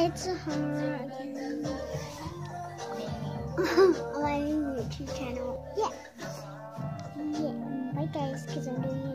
It's hard. On my YouTube channel. Yeah. Bye guys, because I'm doing